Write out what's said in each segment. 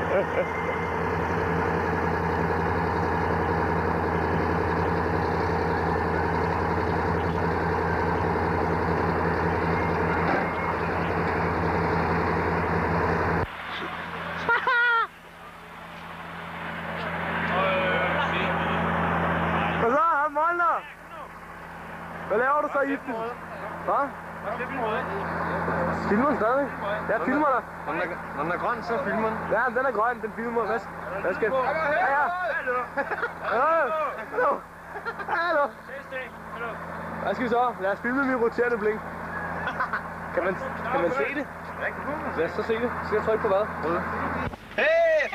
Hvad laver du så, Ibsen? Hvad? Filmer den stadig? Jeg filmer dig. Når den er grøn, så filmer den. Ja, den er grøn, den filmer. Hvad skal? Ja. Hallo. Hallo. Hvad skal vi så? Lad os filme min roterende blink. Kan man se det? Lad os så se det. Skal jeg trykke på hvad? Hey!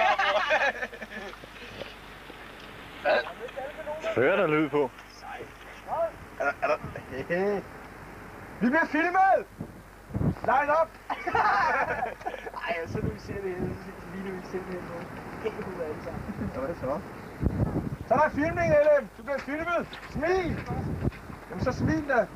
Hører der lyd på? Er der? Hey. Vi bliver filmet! Line up! Ej, så nu vi ser det lige nu vi simpelthen noget helt ud af alle sammen. Hvad så? Så er der filmning, LM! Du bliver filmet! Smil! Jamen så smil da!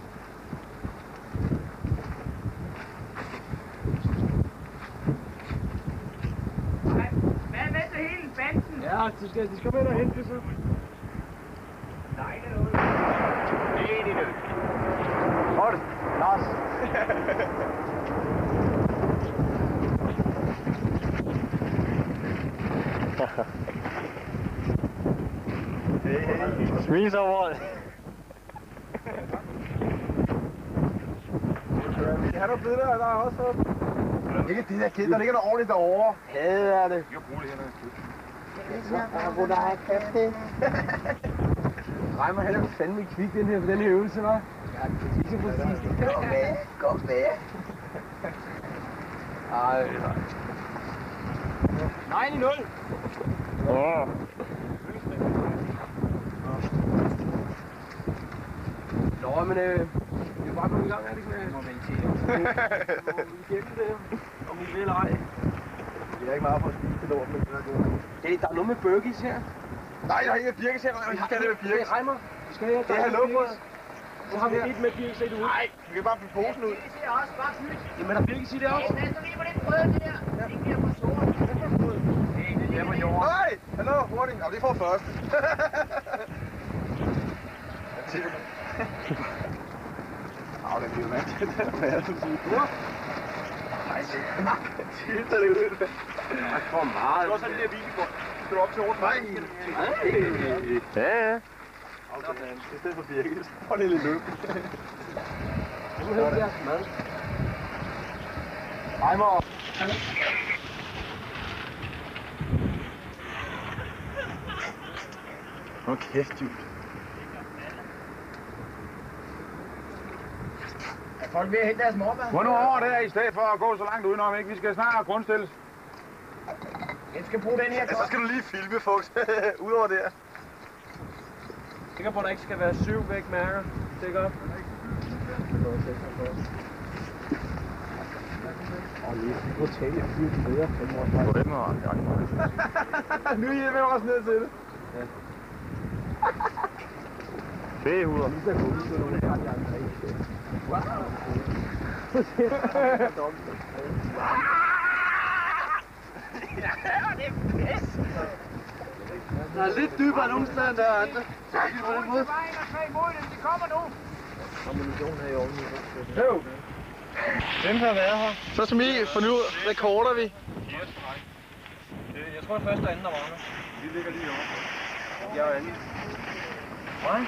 Hvad med til hele banden? Ja, de skal med derhen, det så. Nej, det er noget. Nej, det er det. Godt! Lars! Smil så over. Har du blevet der også op? Ikke det der kæld, der ligger der ordentligt derovre. Hader er det. Vi kan bruge det her. Hvor der er kæft. Reimer, han er fandme kvik den her øvelse, hva'? Ja, det er præcis. Godt med. Ej, nej. 9-0. Nå, men vi er bare kommet i gang, er det ikke med? Må vi igennem det her, om vi vil eller ej. Vi er ikke meget for at spise til lort, men det er godt. Der er noget med burgers her. Nej, der er ikke birkes her. Vi skal have det med birkes. Det er Reimer. Vi skal have Det er halvbrød. Så har vi et med birkes i det ud. Nej, vi kan bare få posen ud. Det ser også bare fyldt. Jamen, der er birkes i det også. Jeg sætter lige på det brød der. Ikke bliver for stort. Det er på jorden. Nej, hallo, hurtigt. Og det får først. Au, det bliver jo mærkeligt. Det er sådan sige. Nej, det er det ud. Det er for meget. Det var sådan en lille videobånd. Skal du op til Aarhus? Nej. Ja. I stedet for birkes. Prøv lige lidt løb. Nu hører vi jeres mad. Reimer. Okay, dude. Er folk ved at hente deres mormad? Gå nu over der i stedet for at gå så langt udenom, ikke? Vi skal snart grundstilles. Jeg skal bruge den her Ja, så skal du lige filme, folks. Udover der. Sikker på, at der ikke skal være 7 vægmærker. Sikker op. Lige prøv at tage det 4 bedre. På den måde. Nu er I med også ned til det. Ja. Fæhuder. Lige så god ud, når det har de andre ikke. Wow. Ja, det er pis. Der er lidt dybere nogle steder end der er andre. På den måde. De kommer nu. Ammunition her i ovnen. Jo. Den har været her. Så som I, for nu rekorder vi. Jeg tror det første og anden der var her. Vi ligger lige over. Jeg er anden. Nej.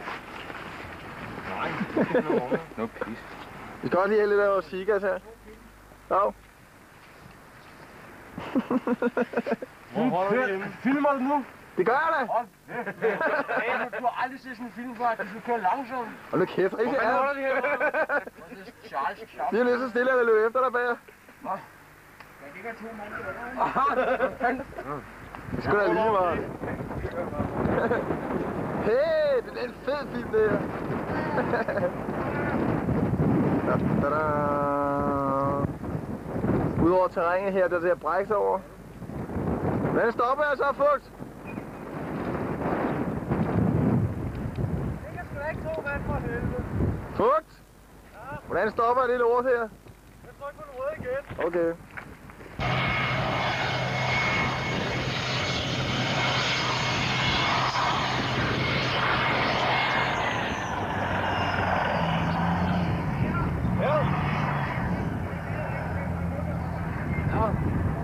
Nej. Nå pis. Vi skal også lige have lidt af vores sigas her. Dag. Hvor holder vi hjemme? Filmer du nu? Det gør jeg da. Du har aldrig set sådan en film for, at du skal køre langsomt. Hold nu kæft, ikke? Hvor holder vi hjemme? Charles Klopp. Vi er lige så stille, at jeg løber efter dig bag. Der ligger 2 mand. Det skulle da lige meget. Hey, det er en fed film, det her. Da-da-da. Udover terrænet her, der ser bræks over. Hvordan stopper jeg så, Fugt? Det kan sgu da ikke tro, hvad for helvede. Fugt? Hvordan stopper jeg det lort her? Jeg trykker på den røde igen. Okay. kamera.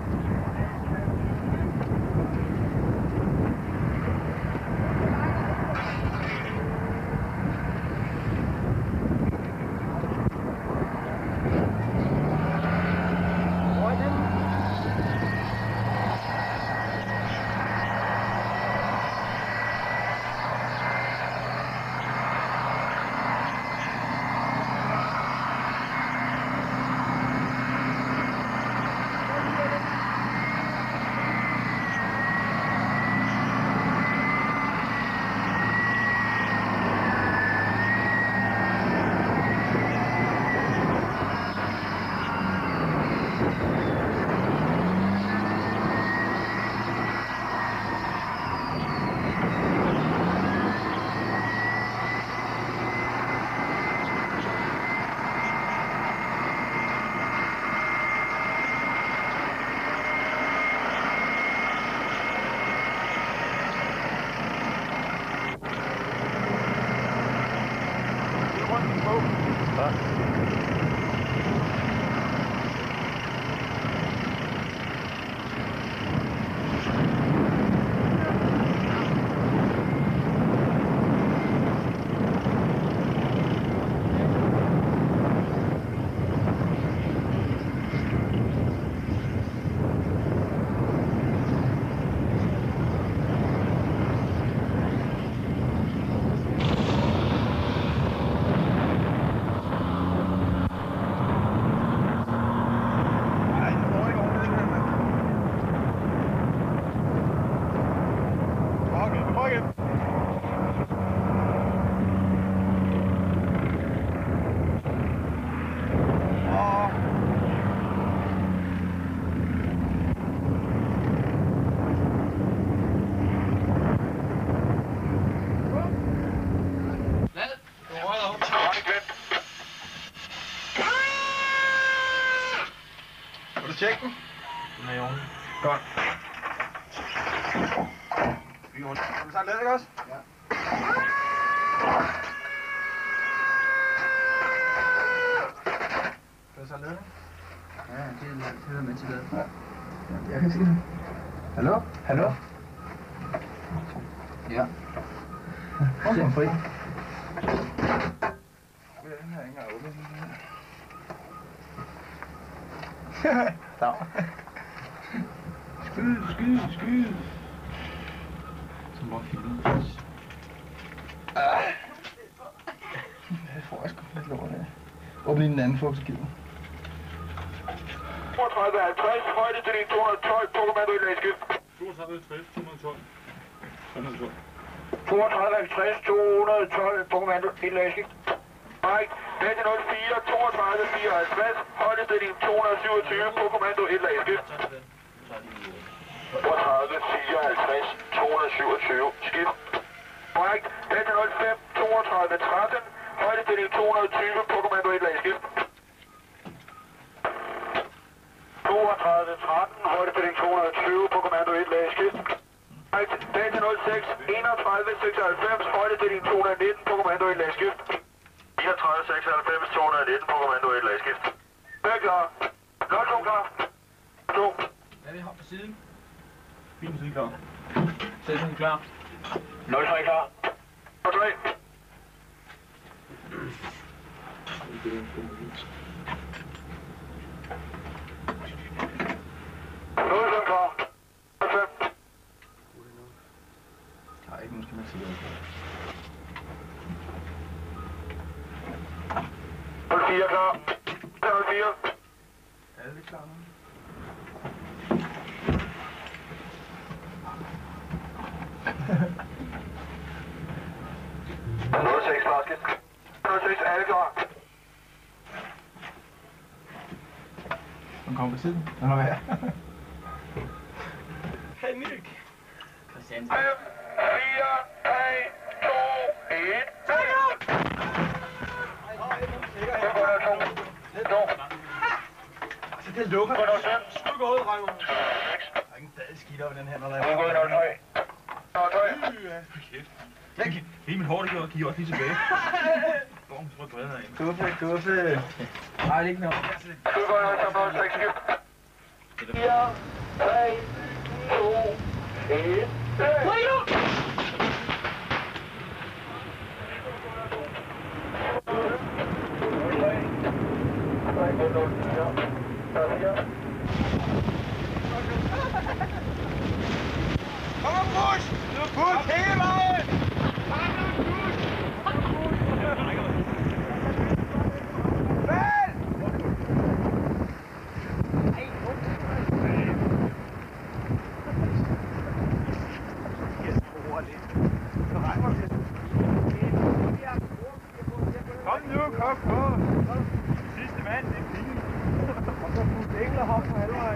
Tjek den. Den er i orden. Godt. Vi har taget lidt, ikke også? Ja. Kan du så lede? Ja, det hører med til det. Ja. Jeg kan se det. Hallo? Hallo? Ja. Kom fri. Den her ikke åbnet. Dag. Skyd. Så må vi finde. Jeg får sgu lidt lort af. Åbne den anden fugtskive. 3250, højdestilling 212, på kommando i lagskift. 3250, 212. 212. 3250, 212, på kommando i lagskift. Mike, Data 04, 32 54, højdestilling 227, på kommando i lagskift. 32 54, 227, skift. Mike, Data 05, 32 13, højdestilling 220, på kommando i lagskift. 32 13, højdestilling 220, på kommando 1 lagskift. Data 06, 31 96, højdestilling 219, på kommando 1 lagskift. 31 96, 219, på kommando 1 lagskift. Hvem er klar? 02 klar. 2. Ja, vi har på siden. Fin side klar. Sætningen klar. 03 klar. 03. Klar. 5. Der er ikke nogen, skal man sige. 04 klar. 04. Er det klar nu? Seks klar, skift. 06, alle klar. Den kommer på siden. Den er her. Henrik! Christian. 5, 4, 3, 2, 1. Så det lukker. Gå noget søn. Stykker hovedet, Raimo. Der er ingen badeskidt over den her, når der Nu går i 03. 03. Hele mit hår, det giver også lige tilbage. Hvor tror du breder ind? Guffe. Nej, det er ikke noget. Nu går i 06, skift. 4, 3, 2, 1. Kom og push! Nu push hele vejen! Kom nu, kom! Sidste mand, det er fint. Og så putte englerhop på halvvejen.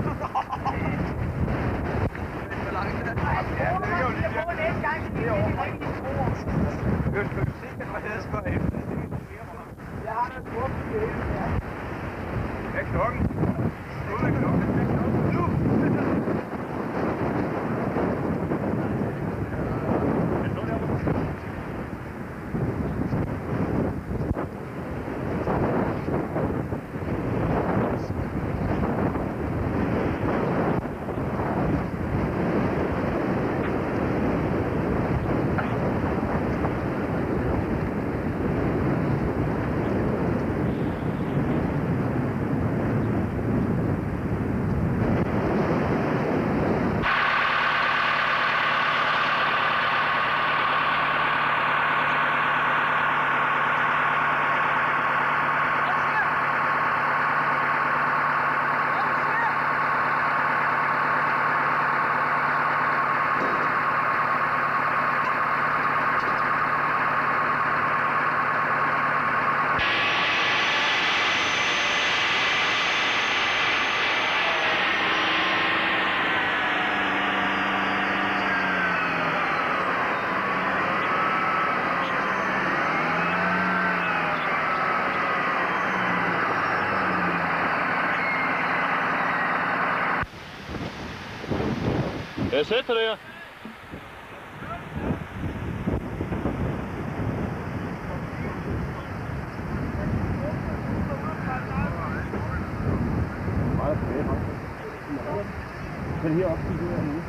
Ja, det er jo lige det er overfra. Jeg skal se, hvad jeg skal efter. Jeg har da brugt det hele. Hvad er klokken? Hvad er klokken? Nu! Jeg sætter det her. Meget tilbage, meget. Så her op til det her nu.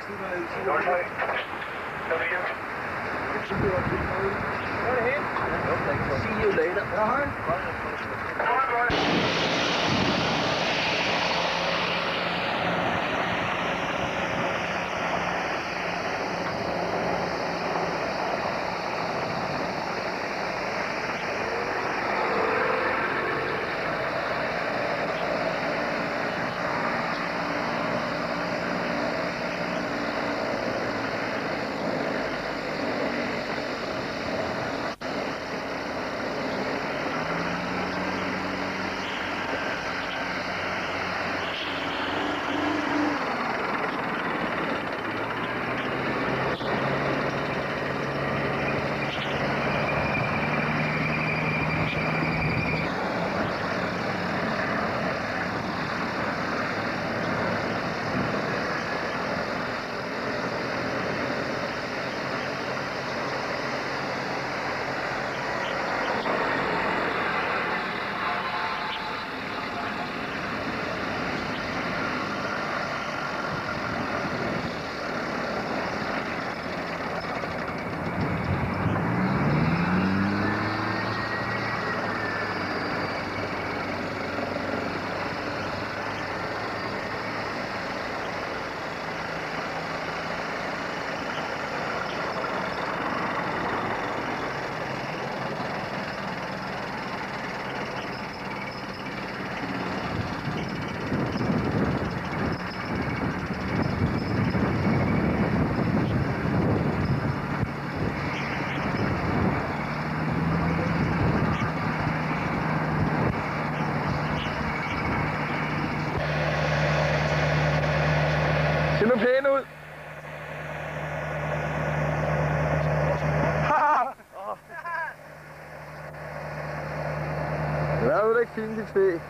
See you later. Se nu pæn ud. Det er jo ikke fint, dit fæ.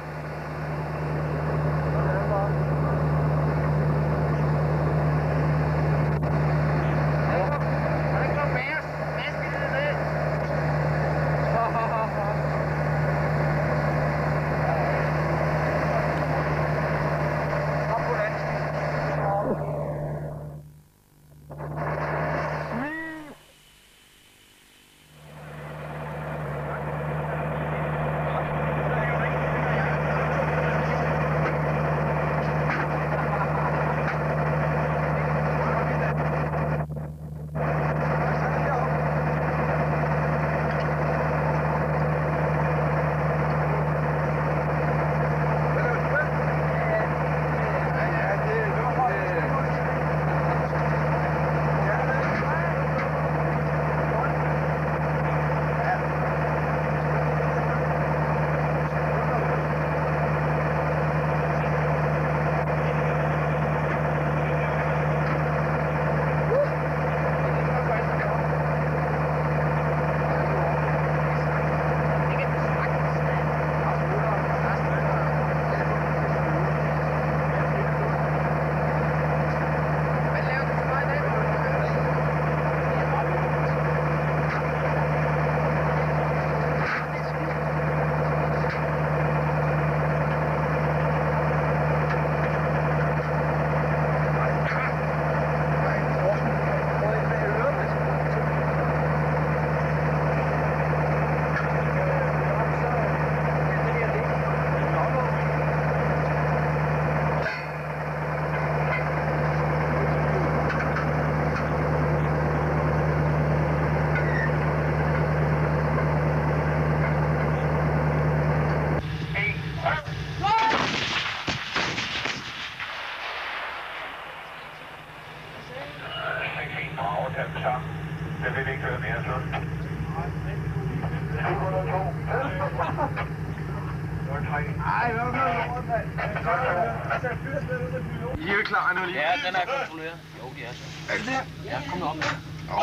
I er jo klar nu lige. Ja, den er kontrolleret. Jo, de er så. Er det det? Ja, kom nu op med.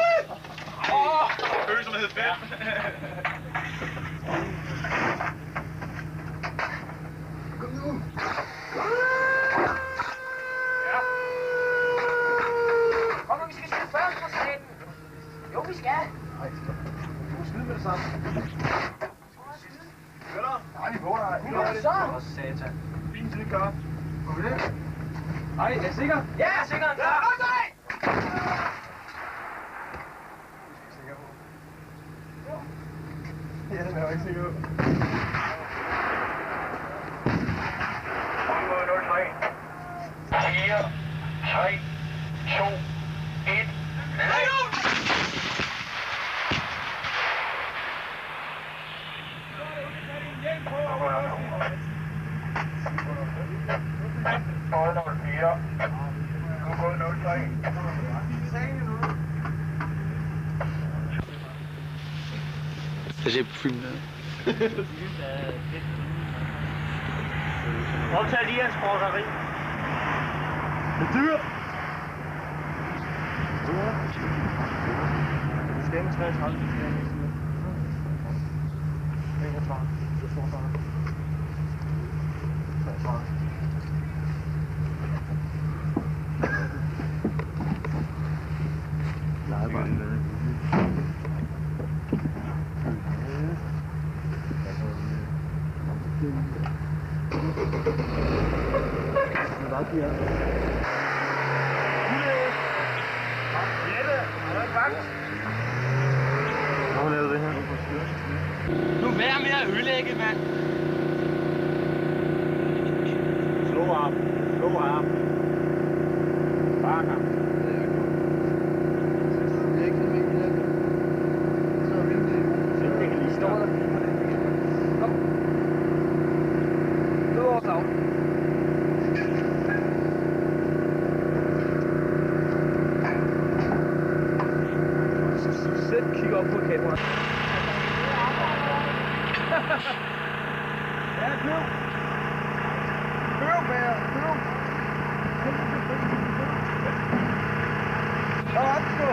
Følsomhed 5. Kom nu. Kom nu, vi skal skyde først for satan. Jo, vi skal. Nej, stop. Du må skyde med det samme. Køller? Nej, vi får dig. Nu er det så. Åh, satan. Fin tid, gør. Må vi det? Hej, er I sikker? Ja, sikker. Klar. Kom så! Ja, den er jo ikke sikker ud. 4, 3, 2, 1. Jeg ser på filmen der. Optag lige hans sporteri. Det er dyrt! Det skal med 33. Nej, bare. Hvor lavede det her? Nu vær med at ødelægge, mand. Slå arm. Slå arm. Bare ham. Det er ikke sådan en vigtig. Så er vi Det kan lige stoppe. Kom. Det var også Selv kigge op på kameraet. Ja, kør. Kør, Bære. Kør. Så op, så.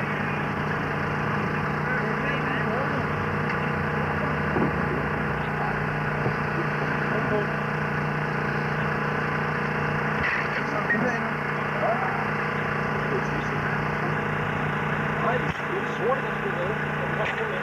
Nej, det er sort, der skulle være. Det var sort,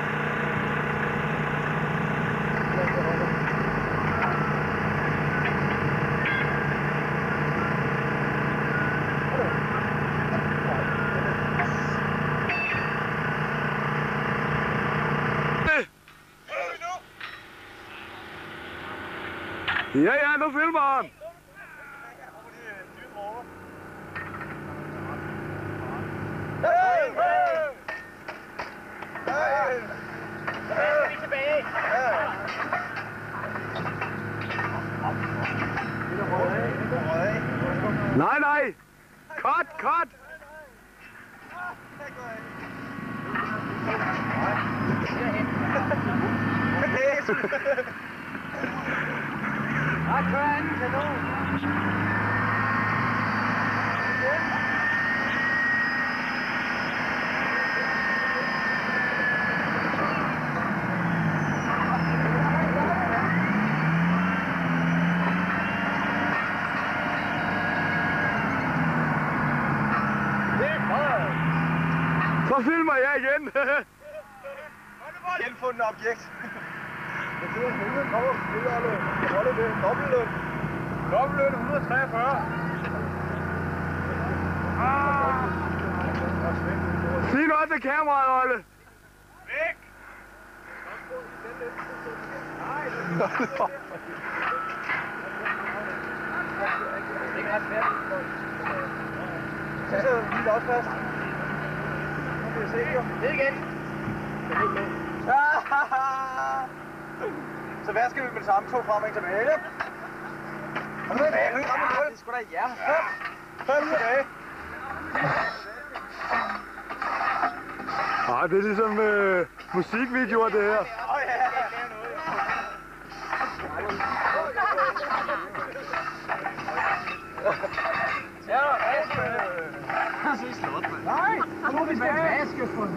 ja, nu filmer han! Hey! Hey! Hey! Så vi tilbage. Nej! Cut! Ja, kør anden kanon. Så filmer jeg igen! Genfundet objekt. Jeg sidder og hælder kommer og spiller det. Holde det. Dobbeltløn. Dobbeltløn 143. Sig noget til kameraet, Olle! Væk! Så sidder vi lige også fast. Nu kan vi se jo. Ned igen. Så hvad skal vi med det samme? 2 frem og 1 tilbage, ikke? Kom med tilbage, kom med 0. Det er sgu da jer. 5 tilbage. Ej, det er ligesom musikvideoer, det her. Åh ja. Nej, nu må vi skal vaske for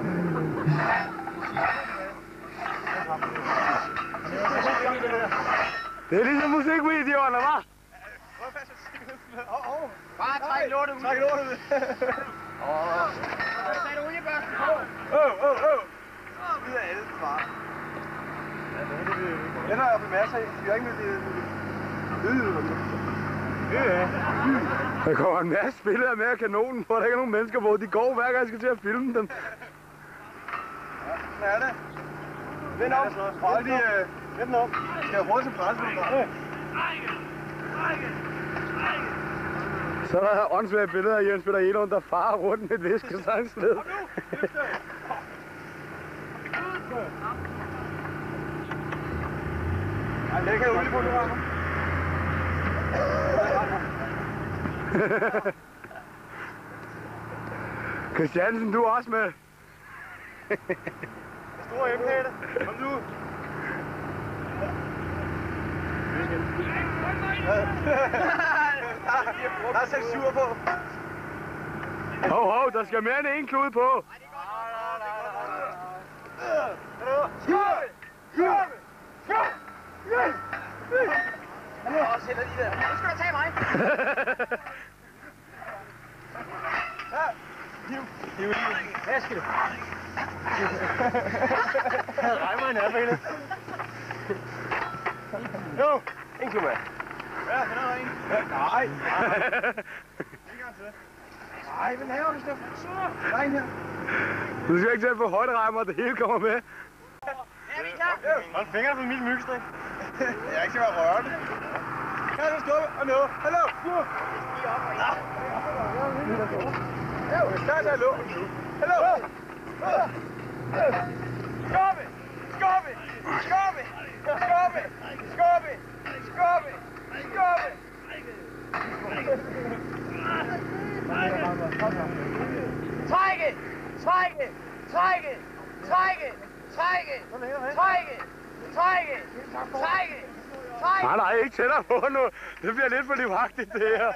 Det er ligesom musikvideoerne, hva'? Bare træk lortet ud. Træk lortet ud. Tag det oliebørsten på. Vi er alle far. Den har jeg fået masser af. Vi har ikke med det. Der kommer en masse billeder med af kanonen, hvor der ikke er nogen mennesker på. De går hver gang jeg skal til at filme dem. Hvad er det? Vend om. Hold lige. Vend om. Skal jeg hurtigt til pressefotografen? Så er der åndssvagt billeder af Jens Peter Elund, der farer rundt med et viskesangssled. Det kan jeg på nu, Rammer. Christiansen, du er også med. Store emhætte. Kom nu. Der er 6-7 på. Hov, der skal mere end en klud på. Og sætter lige der. Nu skal du tage mig. Hvad skal det? Jeg regner en nærmere. Jo, en klub af. Ja, den er der en. Nej. Nej, men her er det, Steffen. Der er en her. Du skal ikke selv få højderejmer, det hele kommer med. Ja, vi er klar. Hold fingrene på min mygstrik. Jeg er ikke til at røre det. Kan du skubbe? Og nu. Hallo. Der er hallo. Hallo. Skubbe. Skubbe. Skubbe. Skubbe. Skubbe. Skubbe. Skubbe. Trække. Trække. Trække. Trække. Trække. Trække. Trække. Trække. Nej, nej, ikke tættere på nu. Det bliver lidt for livagtigt, det her.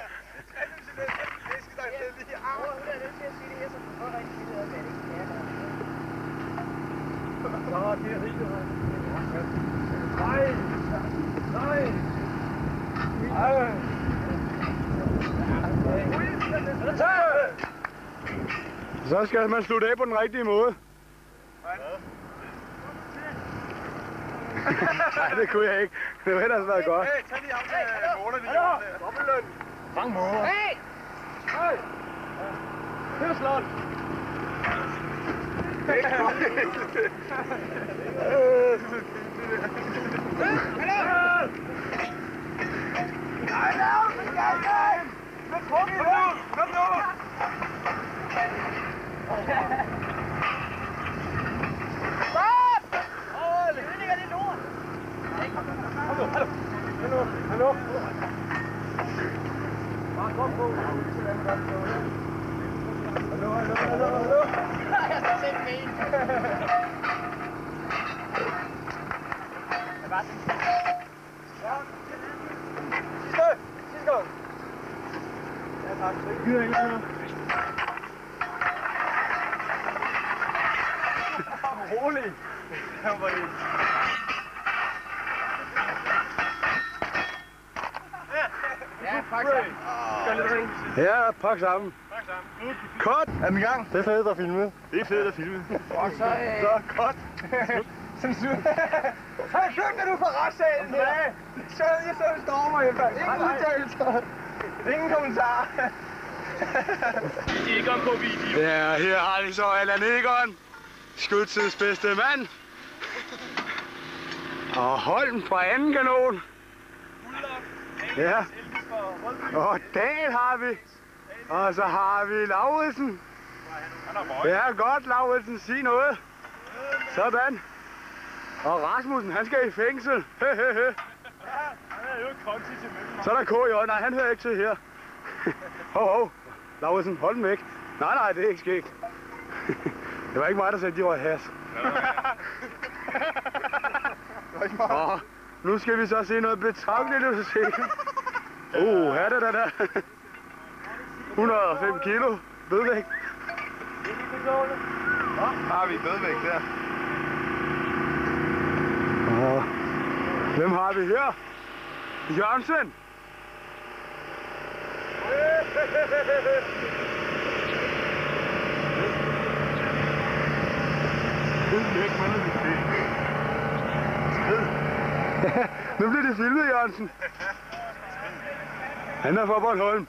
Så skal man slutte af på den rigtige måde. Nej, det kunne jeg ikke. Det ville ellers været godt. Hey, tag lige ham med måler, vi gjorde der. Dobbeltløn. Fang måler. Hey! Hey! Her slot. Kom nu! Stop! Det ødelægger det lort. Hallo. Bare kom på. Hallo. Jeg skal sætte med en. Hvad var det? Sidste gang. Ja, tak. Gider ikke noget. Rolig. Her var det. Ja, pak sammen. Gør lidt ring. Ja, pak sammen. Cut! Er den i gang? Det er fedt at filme. Det er fedt at filme. Og så... Så, cut. Censur. Hey, filmte du på retssalen her? Så vi stormer efter. Ingen udtalelser. Ingen kommentarer. Egon på video. Ja, her har vi så Allan Egon, skytses bedste mand. Og Holm fra anden kanon. Ja. Og Dahl har vi. Og så har vi Lauritsen. Ja, godt Lauritsen, sig noget. Sådan. Og Rasmussen, han skal i fængsel. Så er der KJ, nej, han hører ikke til her. Hov. Lauritsen, hold den væk. Nej, det er ikke skægt. Det var ikke mig, der sagde, de var has. Og nu skal vi så se noget betragteligt musik. Her er det. 105 kilo dødvægt. Har vi dødvægt der? Og hvem har vi her? Jørgensen. Nu bliver det filmet, Jørgensen. Han er fra Bornholm.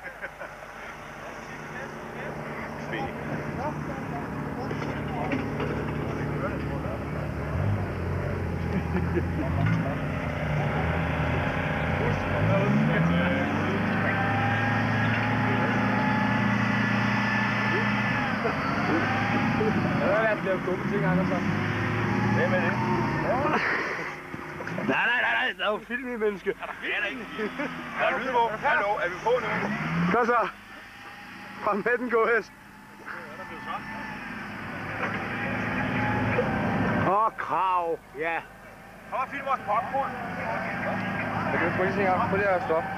Jeg bliver dumme ting, Andersen. Hvem er det? Nej, der er jo film i menneske. Er der ikke? Der er lyd på. Hallo, er vi på nu? Kom så. Kom med den, gåhest. Krav, ja. Kom og film vores popcorn. Jeg kan få en op. Prøv lige at stoppe.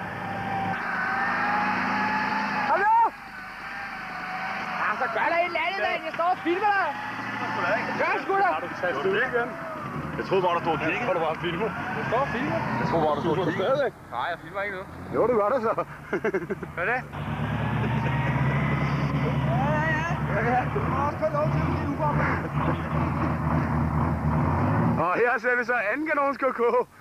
Hallo? Altså, gør der et eller andet, mand. Jeg står og filmer dig. Gør sgu da. Har du taget stød igen? Jeg troede bare, der stod kigge. Jeg tror, du bare filmer. Jeg står og filmer. Jeg troede bare, der stod kigge. Stadigvæk. Nej, jeg filmer ikke noget. Jo, du gør det så. Hvad er det? Du må også få lov til at blive ubånd. Og her ser vi så anden kanonskk.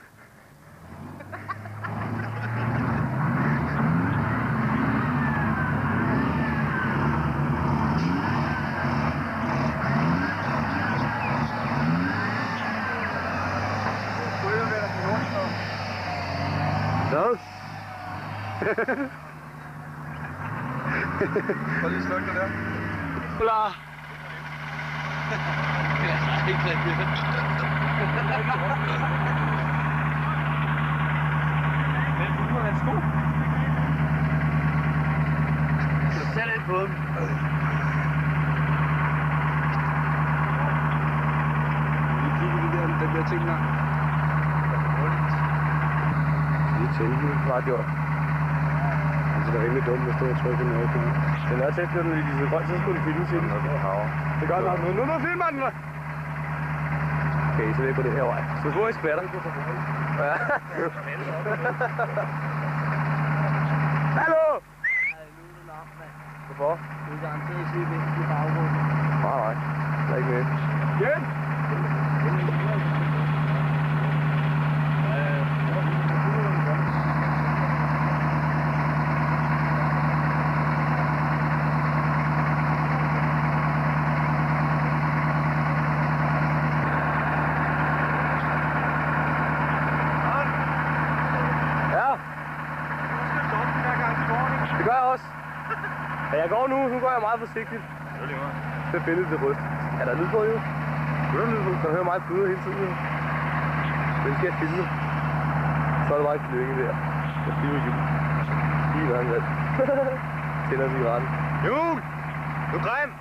Hvad? Prøv lige at slukke det der. Hola. Sæt lidt på dem. Vi kigger den der ting der. Det er tænkeligt, radio. Altså, det er rimelig dumt at stå og trykke noget på. Den er tæt, når den lige så grønt, så skulle den filmes ind. Det gør nok noget. Nu filmer den, hva'? Okay, så det er på det her vej. Så får I skvatter. Ja. Hallo! Hvorfor? Du er garanteret sige vind i baggrunden. Nej. Der er ikke mere. Igen! Det gør jeg også. Ja, jeg går nu går jeg meget forsigtigt. Det er billedet til røst. Er der lyd på, jo? Du har lyd på. Kan du høre meget blyder hele tiden, jo? Men skal jeg filme. Så er der bare et klønge der. Jeg filmer jul. Lige hvad han valgt. Tænder cigaretten. Jul! Du er grim!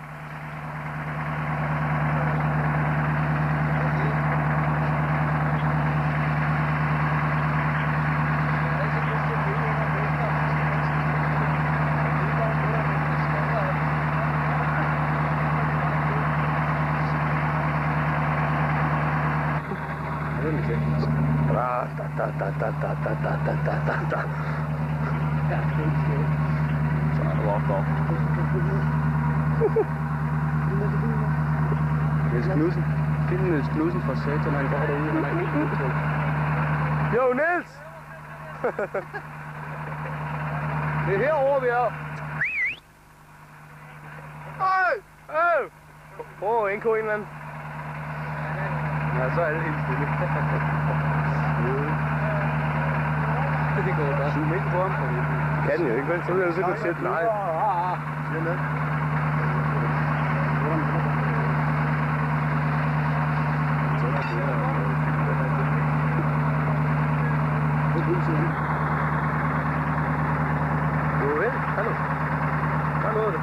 Så er der walk off. Niels Knudsen. Find Niels Knudsen fra Satan, han går derude. Han er helt udtryk. Jo, Niels! Det er herovre, vi er. Prøv at indkå en eller anden. Ja, så er det helt stille. Det går godt. Zoom ikke på ham. Kan den jo ikke, vel? Så vil jeg så kunne sætte nej. Siger noget. Jo vel, hallo. Gør noget.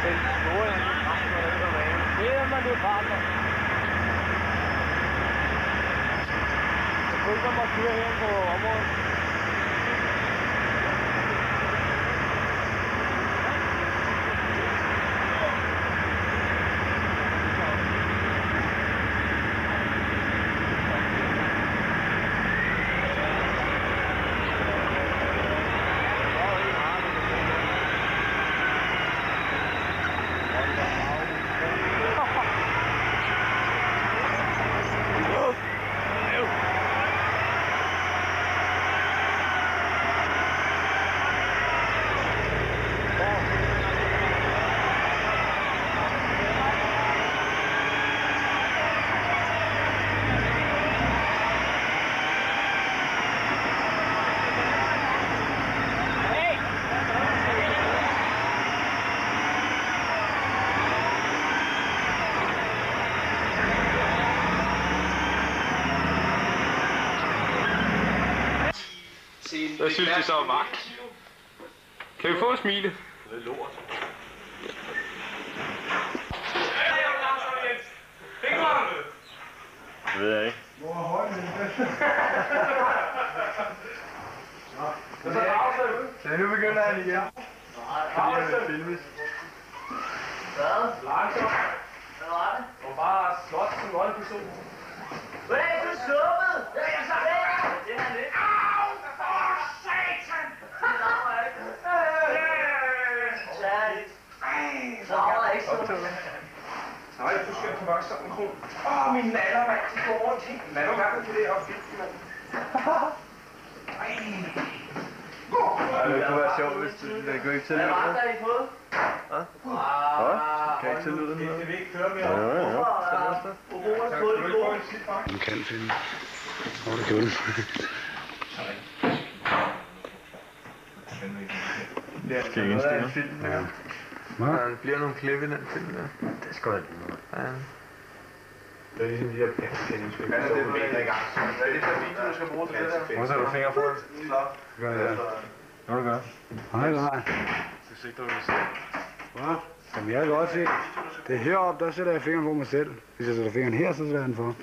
Jeg synes, det så er vagt. Kan vi få et smile? Det er lort. Det ved jeg ikke. Hvor er højden? Så nu begynder han igen. Fordi han vil filmes. Hvad? Langsomt. Hvad var det? Og bare slås som voldperson. Hvad er du sluppet? Det er så væk! Det er han lidt. Au! For satan! Det laver jeg ikke. Særligt. Så laver jeg ikke sådan. Nej, du skal på vagt sammen, Kron. Min naller, mand. De går rundt helt. Lad nu være til det og fint, mand. Det kunne være sjovt, hvis det går ikke til lyden. Hvad var der I fået? Hvad? Kan ikke til lyden her? Det vil ikke køre mere. Jo. Den kan finde. Hvor det kan. Det skal ikke indstille en film der. Hvad? Der bliver nogle klip i den film der. Det skal jeg lige. Ja. Det er ligesom de her pænespil. Hvad er det, du er i gang? Hvad er det for video, du skal bruge til det der? Hvor så du fingre på det? Gør jeg. Hvad du gør? Nej. Så sigter du selv. Hvad? Jamen jeg kan godt se. Det er heroppe, der sætter jeg fingeren på mig selv. Hvis jeg sætter fingeren her, så sætter jeg den for.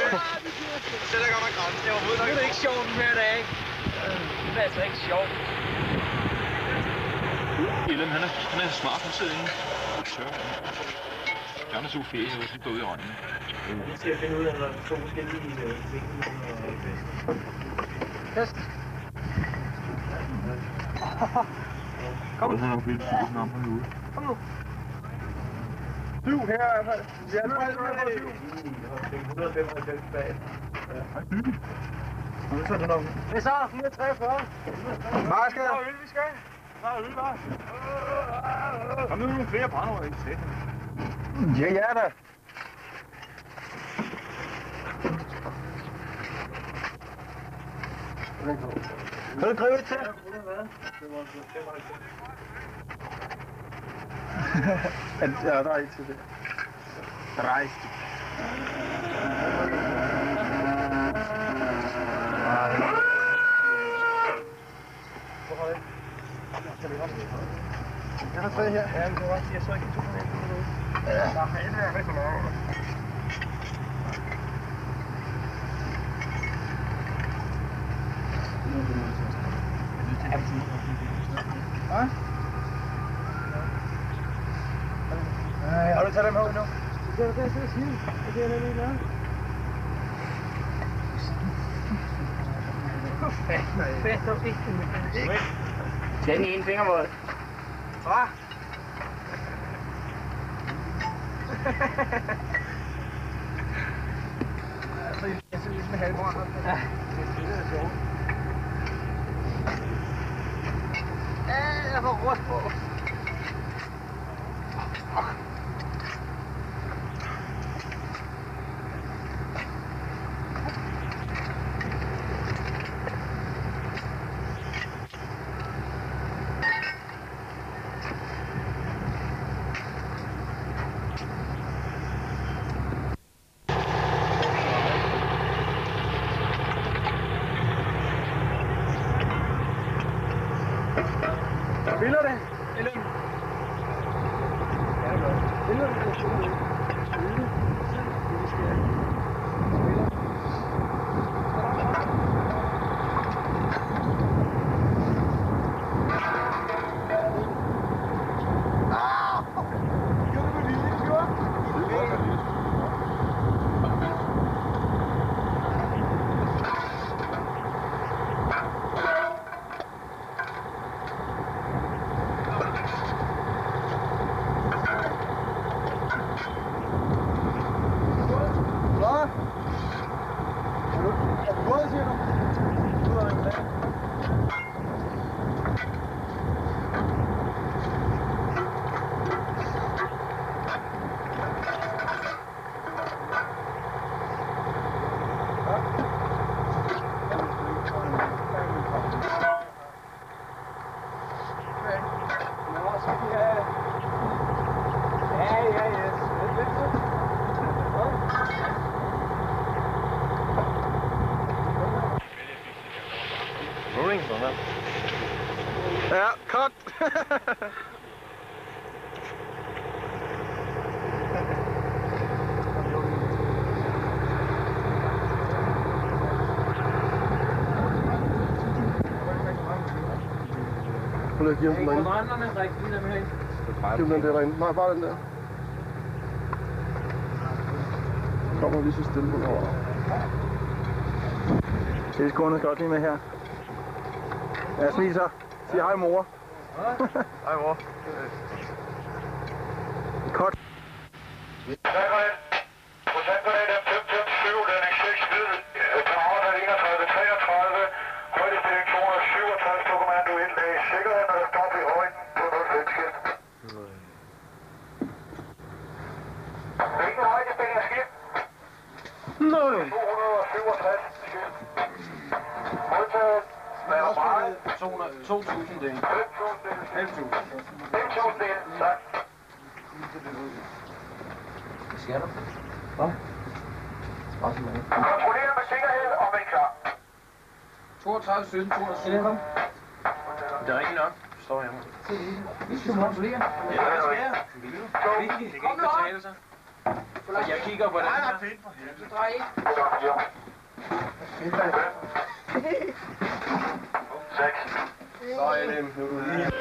Det er godt nok grænsen. Det er overhovedet ikke. Det er ikke sjovt hver dag. Det er altså ikke sjovt. Ellen, han er smart, han sidder inde. Han er så fedt, og så går ud i hånden. Vi skal finde ud af, at der er to forskellige vinkler og fest. Kom nu. Kom nu. 7 her i hvert fald. Vi er 195 bag. Nu tager den om. Det er så 143. Mark skal. Hvad vi skal? Hvad er det, Lars? Kom nu nogle flere brandår, ikke se. Ja, da. Kan du drive det til? Ja, der er ikke til det. Rejst. Jeg har 3 her. Ja, men det var også, jeg så ikke 2 på. Ja, der er en her, rigtig meget. Hvad? Har du taget dem ud nu? Det er det, jeg siger. Det er det, jeg gør. Fedt og fint. Tag den ene finger mod. Hva? Jeg synes ligesom med halvbrønd. Ja, det er sjovt. Jeg får rust på. Spiller det? Eller? Ja, det gør. Spiller det? Ja, cut! Prøv at give dem derinde. Giv dem den der derinde. Nej, bare den der. Kommer lige så stille på over. Det er skoene godt lige med her. Ja, smil så. Sig hej mor. Hej mor. Kort. Procentkoordinat er 557, ledning 6 hvid. Transport er 3133, højdestilling 267 på kommando 1 lag. Sikkerheden er stop i højden på 05 skift. Hvilken højdestilling er skift? 267 skift. Modtaget. 2.000 dage. 5.000 dage, tak. Hvad sker der? Hvad? Kontrollér med sikkerhed, om I er klar. 32, 17, 207. Kom. Det er rigtigt nok. Står hjemme. Vi skal kontrollere. Ja, det er det. Det kan ikke betale sig. Så jeg kigger på den her. Så drej ind. 6. Så er det nu du lige.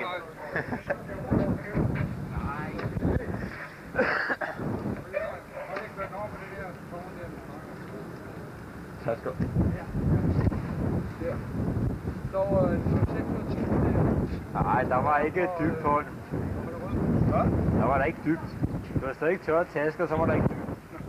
igen. Tasker. Nej, der var ikke dybt på den. Der var der ikke dybt. Det var stadig tørre tasker, så var der ikke dybt.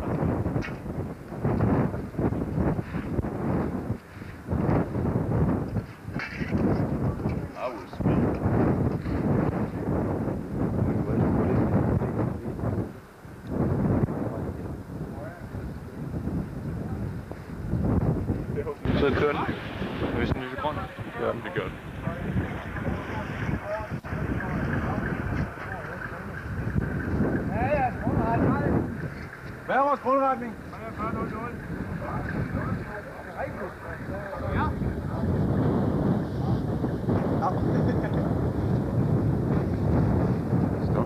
Så kører den. Hvis den er grøn. Ja, det gør den. Hvad er vores grundretning? Ja. Stop.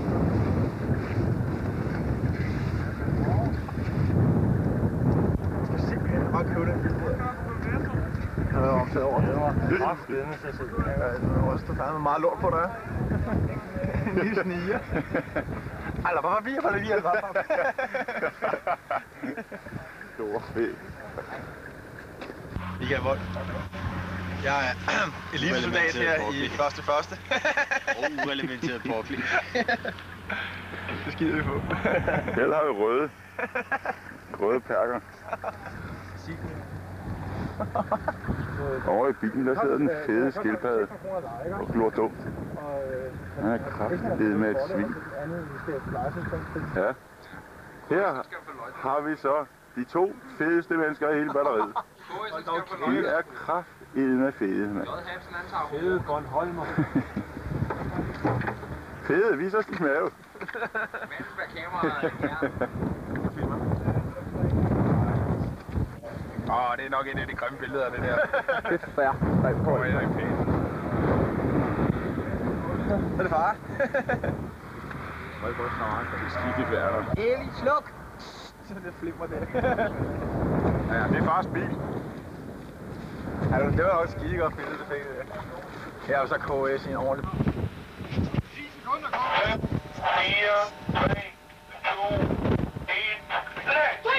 Jeg skal simpelthen bare købe den bil der. Jeg har optaget over det. Det var spændende til at se. Der er meget lort på der. En lille sniger. Eller hvad var vi? Hvad er vi? Stor fed. Michael Vold. Jeg er elitesoldat her i 1.1. Og uelementeret påkli. Det skider vi på. Her har vi røde perker. Over i bilen, der sidder den fede skildpadde og glor dumt. Han er kraftigt med et svin. Ja. Her har vi så de 2 fedeste mennesker i hele batteriet. De er kraftedme fede, mand. Fede Bornholmer. Fede, vis os din mave. Det er nok en af de grimme billeder, det der. Det er fair. Hvor er det pænt. Er det far? Det er skidt værter. Eli, sluk! Så det flimmer det. Ja, det er fars bil. Altså, det var også skide godt billede, det fik det. Her er jo så KS i en ordentlig. 10 sekunder, kommer. 5, 4, 3, 2, 1, slag!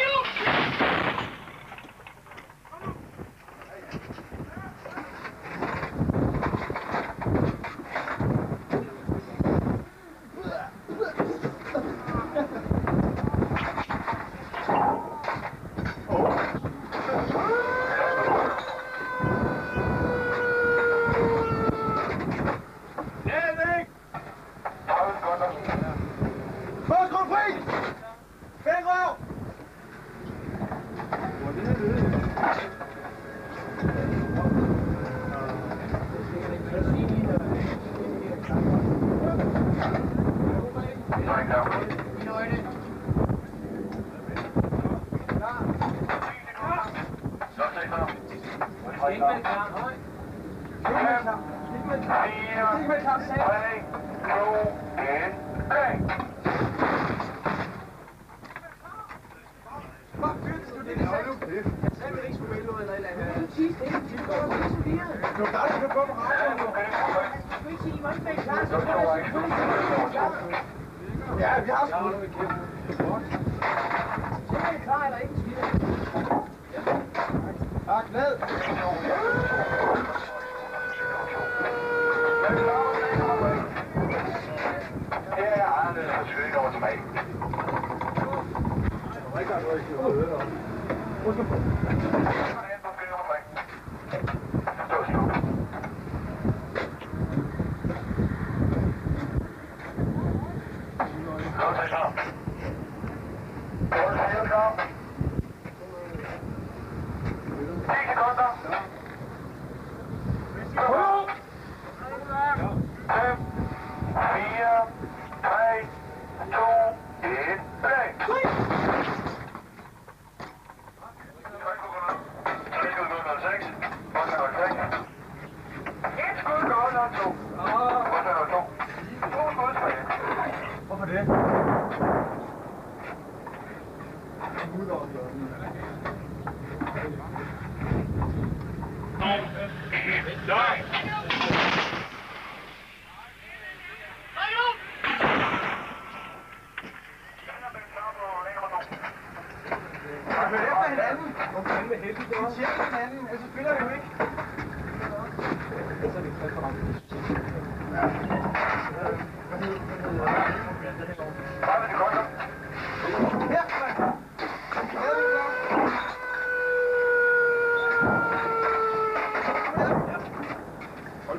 Ja, vi har sgu. Er I klar eller ikke? Ja, glad.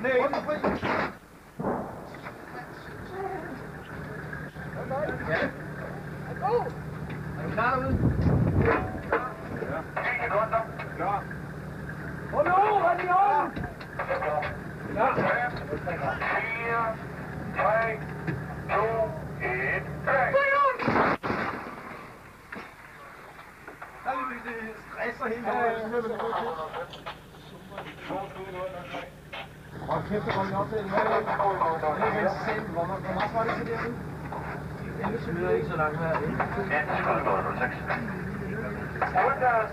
Og kæft, der kommer op til en halv. Hvor meget var det til derude? Det er ikke så langt her. Ja, det er godt noget, 06. Der er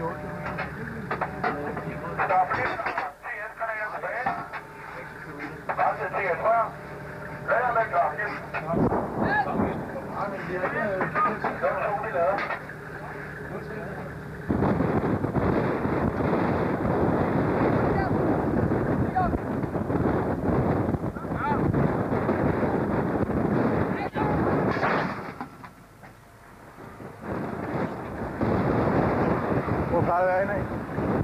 flere TS-kanalier tilbage. Bare til TS rør. Hvad er med klar? Der er 2 vi lader. Hvor plejer det at være henne?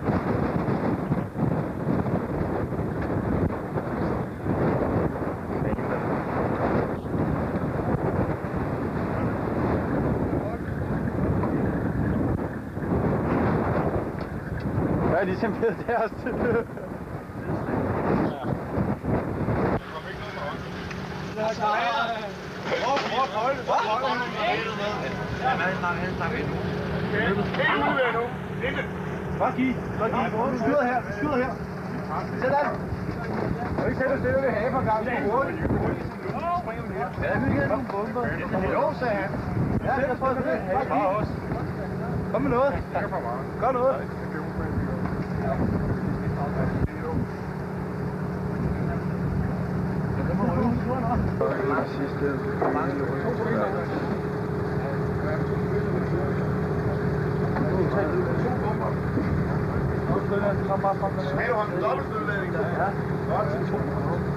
Hvad er ligesom blevet deres til? Skyder her. Sådan. Og ikke sætte stille ved haven og gang. Ja, vi giver nogle bomber. Jo, sagde han. Ja, jeg tror, det er. Kom med noget. Gør noget. Skal du have en dobbeltstødlægning? Ja. Godt til 2.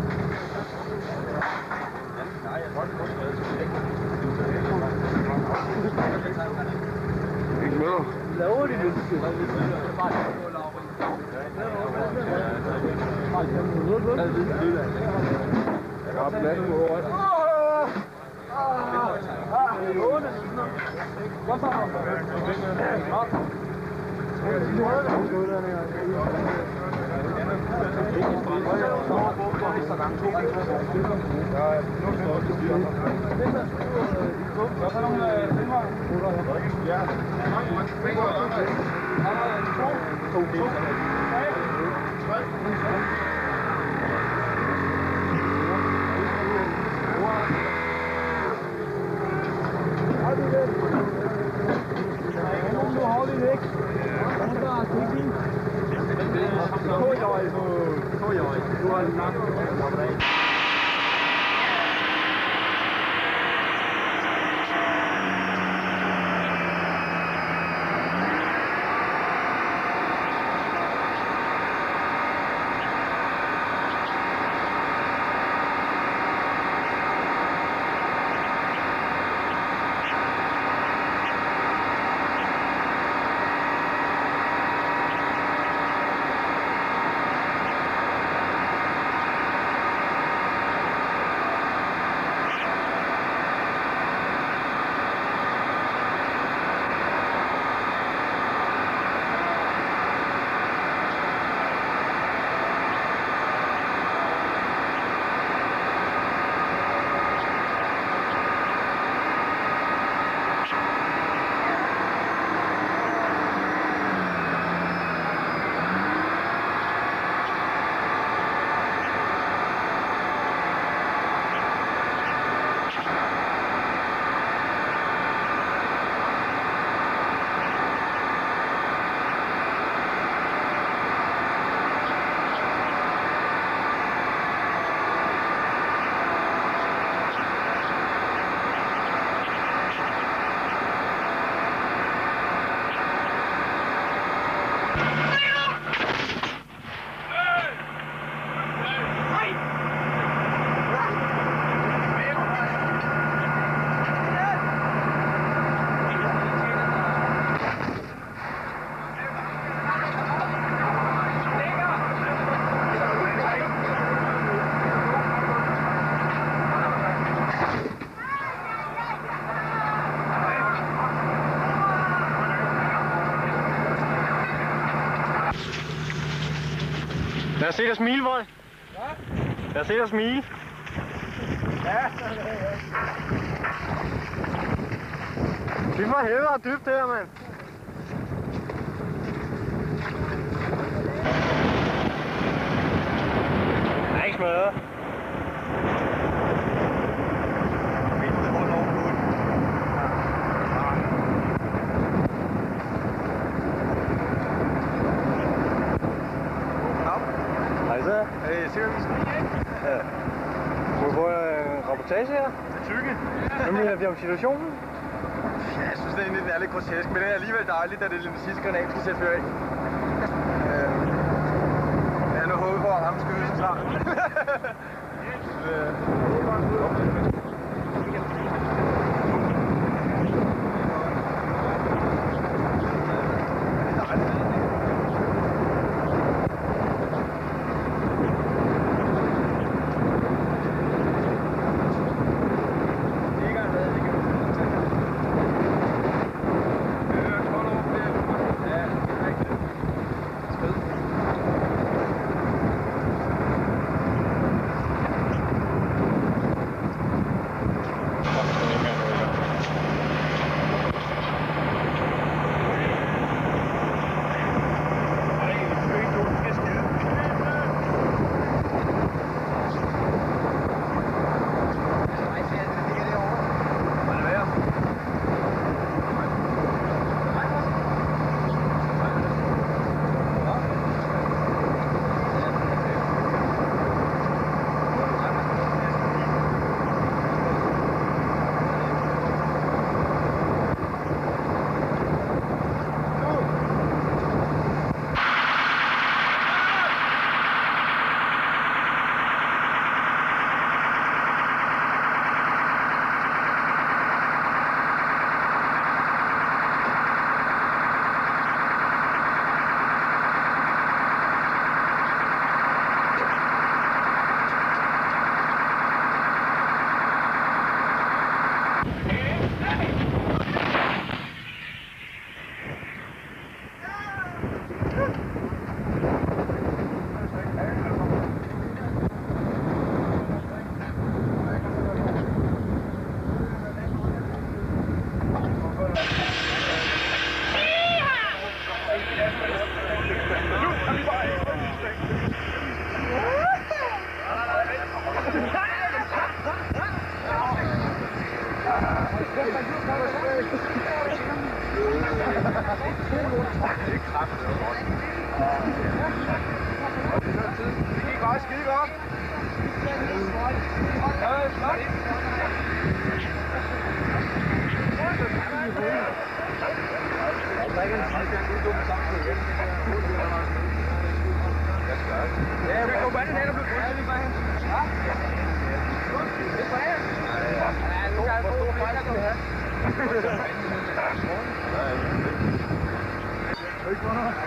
Ikke med. Laver de det? Jeg har plads på over. set dig smile, Vold. Jeg har set dig smile. Ja. Fy for helvede er dybt det her, mand. Jeg er ikke smadret. Hej så. Hey, sikkerhedsvisen. Ja. Må vi få en rapportage her? Tykke. Hvad mener vi om situationen? Ja, jeg synes egentlig, den er lidt grotesk, men det er alligevel dejligt, at det er den sidste granat, skal sætte før af. Jeg er nu håbet på at ramme skyde så snart. Det gik bare skide godt. Ja, flot. Ja, jeg går bare den her, der bliver brugt. Ja. Det er bare. Ja, nu kan jeg få stor fejl, skal vi have. Ikke for noget.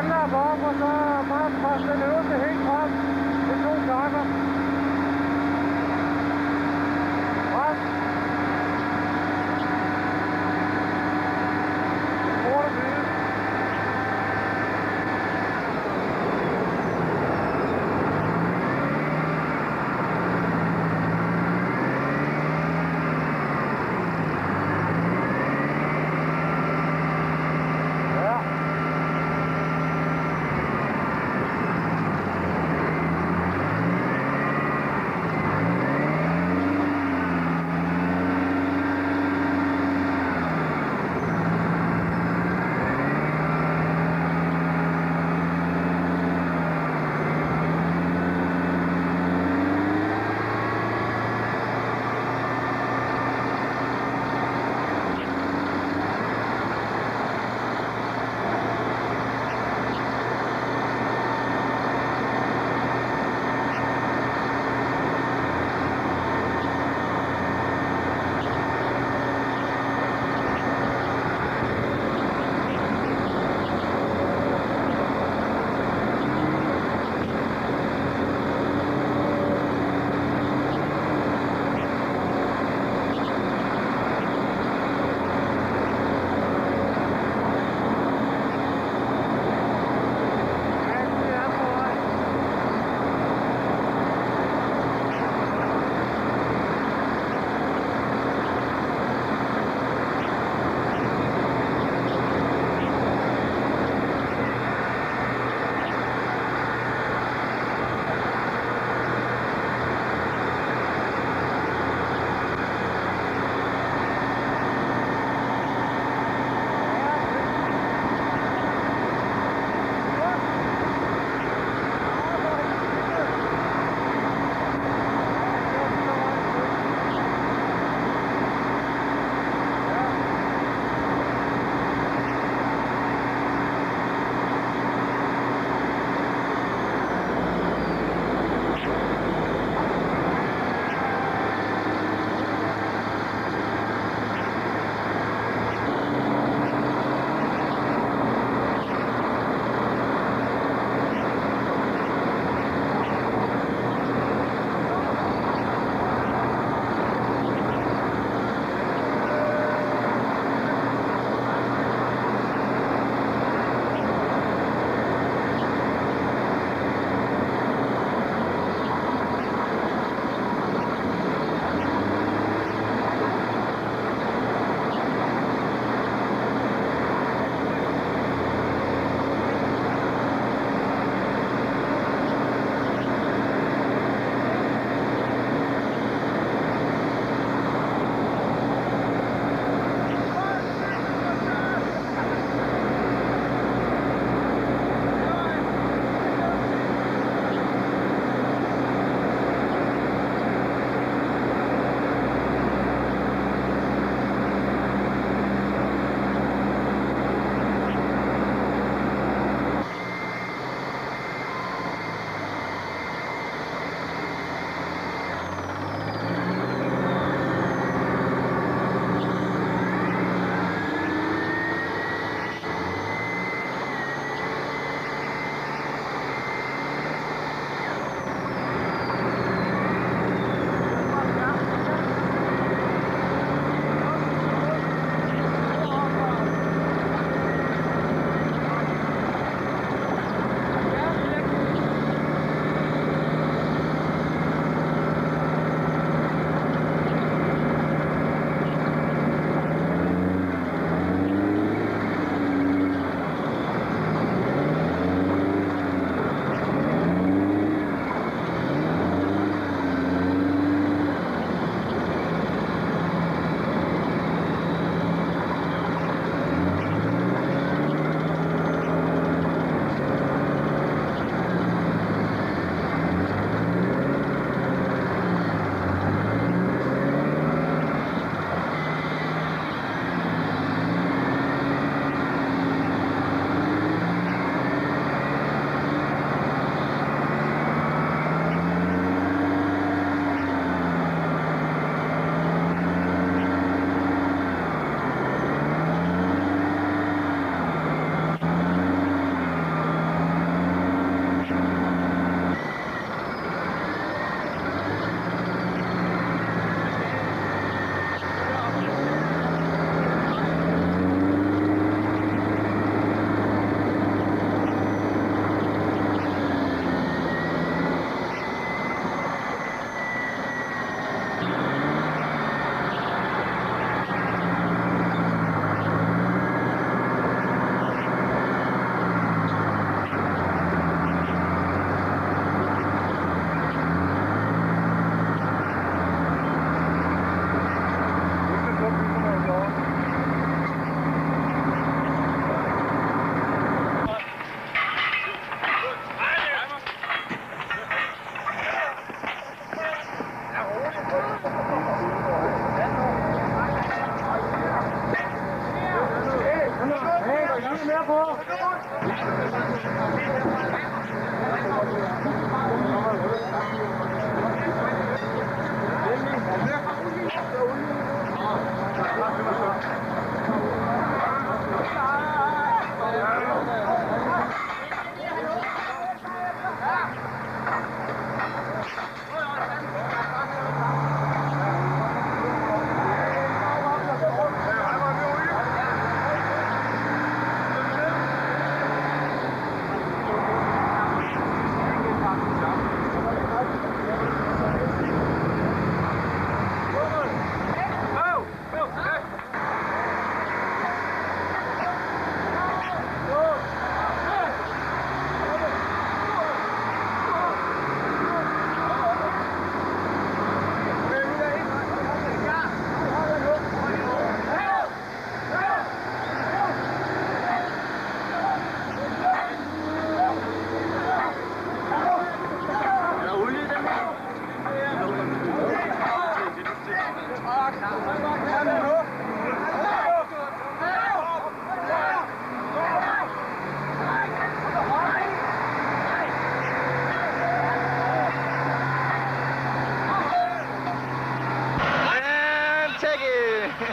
håndlap op, og så bare presse den øverste helt frem med 2 takker. Frem. Hvor er det hvide?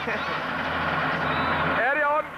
Er det i orden?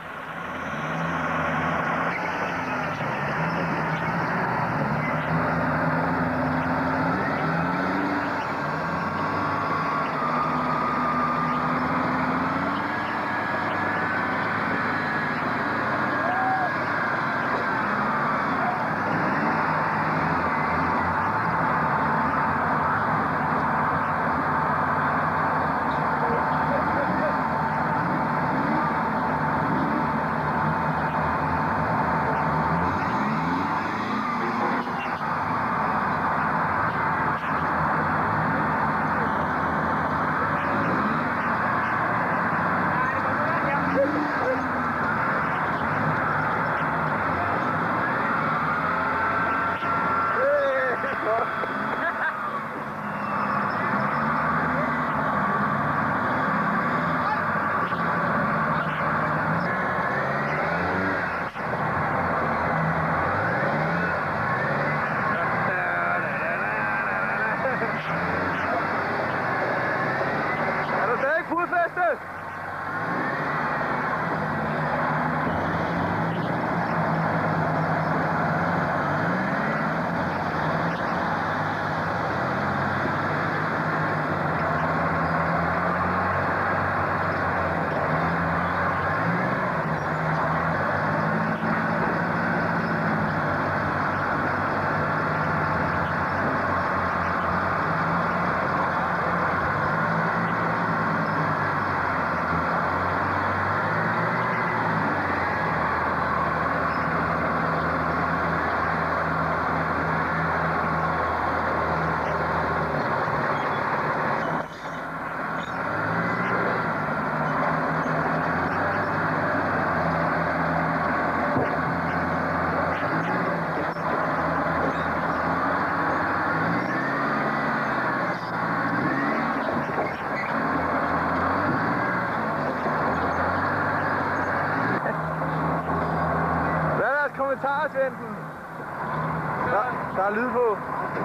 Svendsen. Der er lyd på.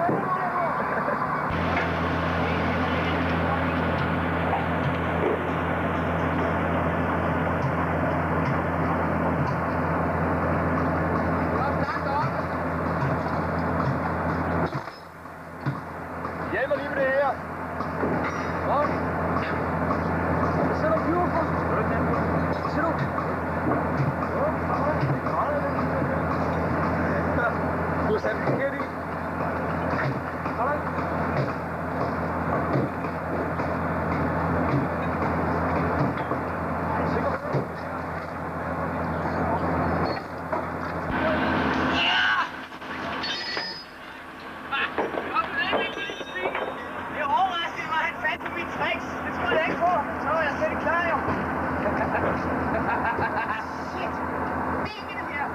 Hjælp mig lige med det her. Kom. Hvad ser du beautiful? Hvad ser du? Du har sat den forkert i. Sådan. Det overraskede mig, han fandt på mine tricks. Det tror jeg ikke på. Så var jeg slet klar, jo. Shit. Bil i det her.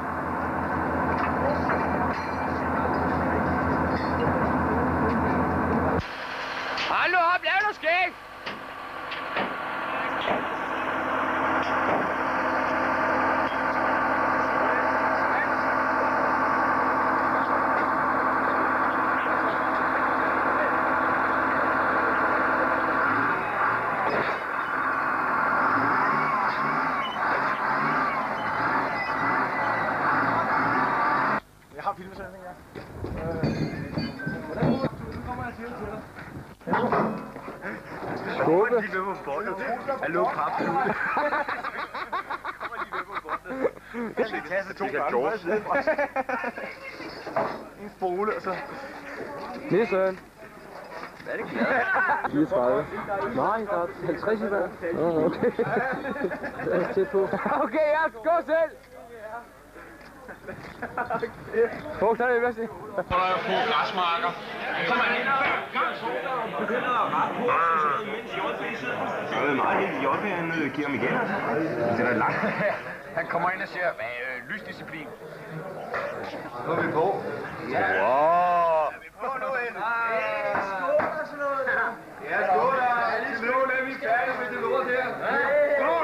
Hold nu op, lav nu skæg! Jeg har filmsendning, ja. Nu kommer jeg til dig. Skåbe. Lige med på båndet. Hallo, kraftigt ud. Jeg skal kaste 2 gange. En spole, og så... Nissen. Hvad er det glad? 34. Nej, der er 50 i hver. Okay. Det er tæt på. Okay, ja, gå selv! Hvor er det, hvad siger? På græsmarker. Det er meget helt J.B. han giver ham igen, altså. Det er langt. Han kommer ind og siger, lysdisciplin. Nu er vi på. Ja. Wow. Vi på nu, Ed. Skål og sådan noget. Ja, skål da. Skål, er vi færdige med det lort her. Skål!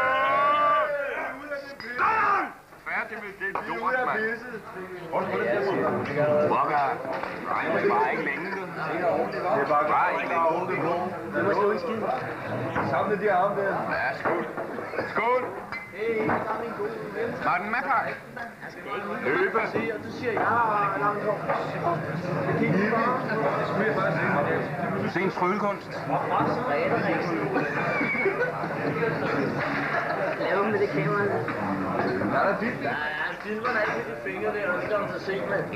Færdig med det lort, mand. Rokker. Nej, det var ikke længe, du. Det er bare ikke ordentligt på. Du må slå en skid. Samle de arme der. Ja, skål. Skål! Hey, der er min gode ven. Martin Madpakke. Løbe. Og du siger, ja, langt hår. Du ser en tryllekunst. Lav med det kamera. Der er dit. Ja, han filmer da ikke med de fingre der, og det kommer til at se, mand.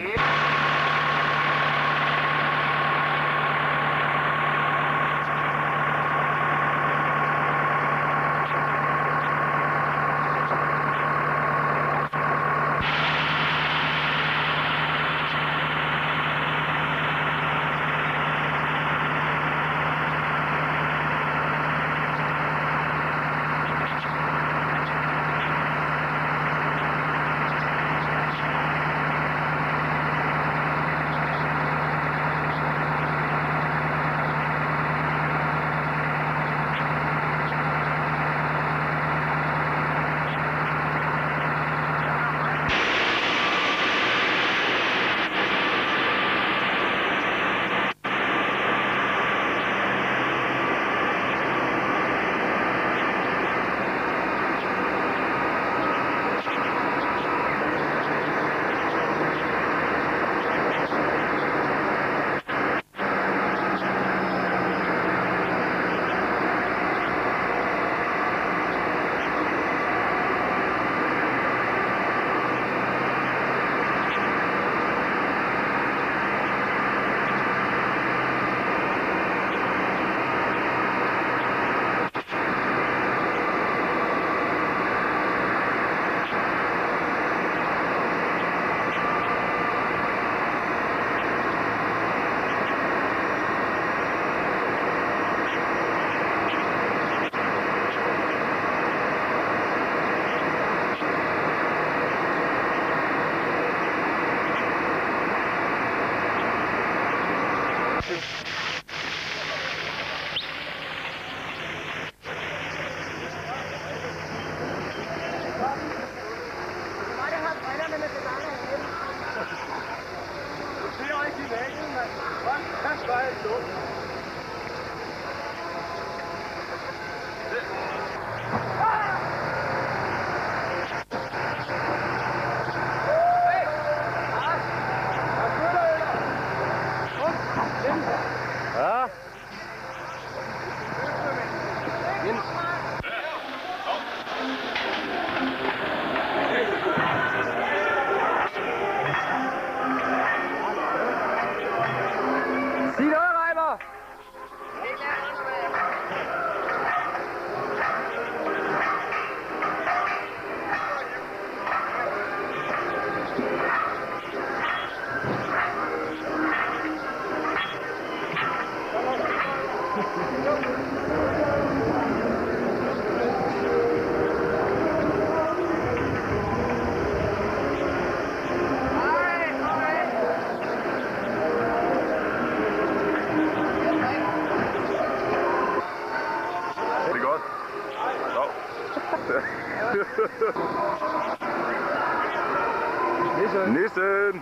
Nissen!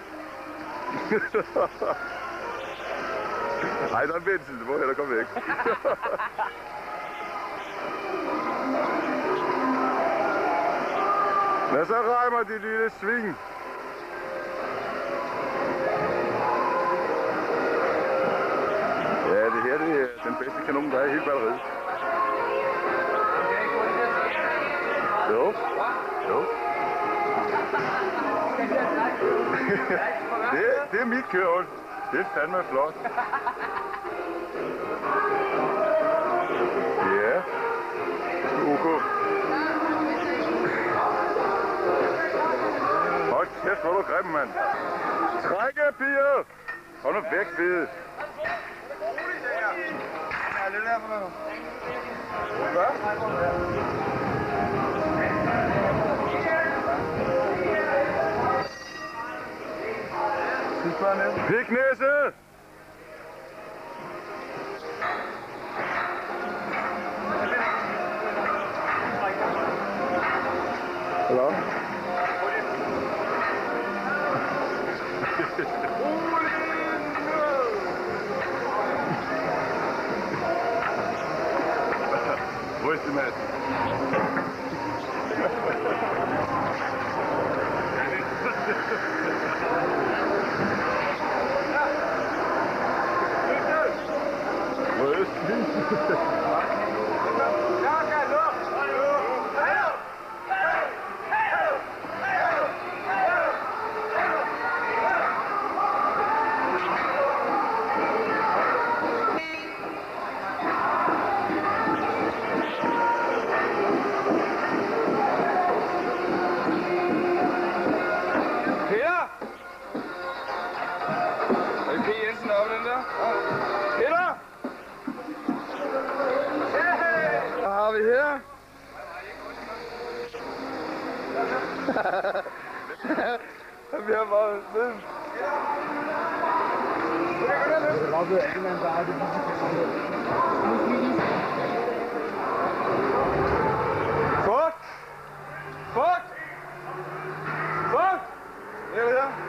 Ej, der er en ventil, du må hellere komme væk. Lad så rejmer de lille sving. Ja, det her det er den bedste kanon, der er i hele batteriet. Jo. Jo. det er mit kørehul. Det er fandme flot. Ja. Det er ok. Hold kæft, hvor er du grim, mand. Trække, piger! Hold nu væk, fede. Ja, det der for noget. Hvad? Piknæse! Hallo? Vi har meget ved. Fuck! Fuck! Fuck! Det er det her.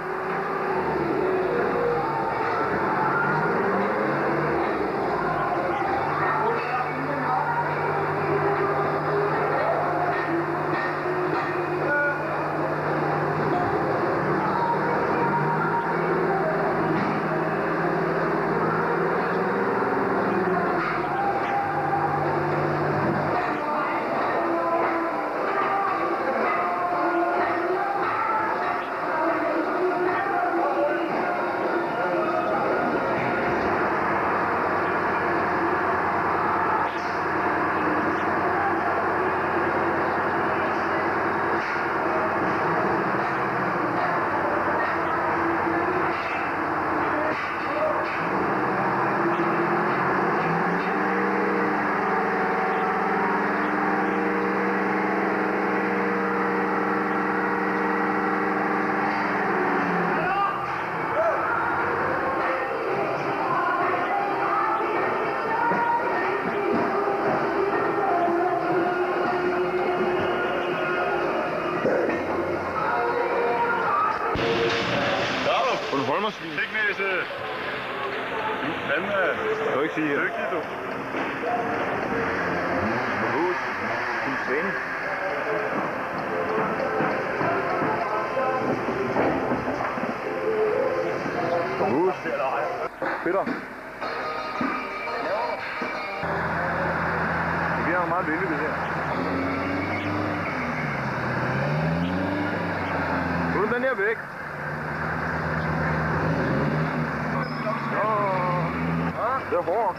Signæse! Fandme! Kan du ikke sige det? Dygtig, du. Hus. Din svend. Hus. Peter. Det bliver meget vældig det her. Nu er den her væk. Det er hårdt.